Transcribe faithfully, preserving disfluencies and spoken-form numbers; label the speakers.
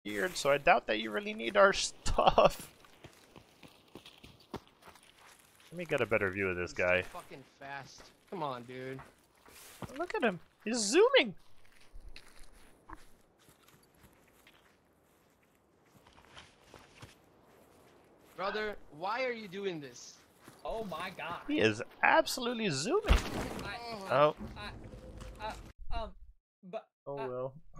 Speaker 1: weird, so I doubt that you really need our stuff. Let me get a better view of this
Speaker 2: He's
Speaker 1: guy.
Speaker 2: Fucking fast. Come on, dude.
Speaker 1: Look at him. He's zooming.
Speaker 2: Brother, why are you doing this?
Speaker 3: Oh my god.
Speaker 1: He is absolutely zooming.
Speaker 3: I,
Speaker 1: Oh.
Speaker 3: I, I, um, but.
Speaker 1: Oh
Speaker 3: uh,
Speaker 1: well.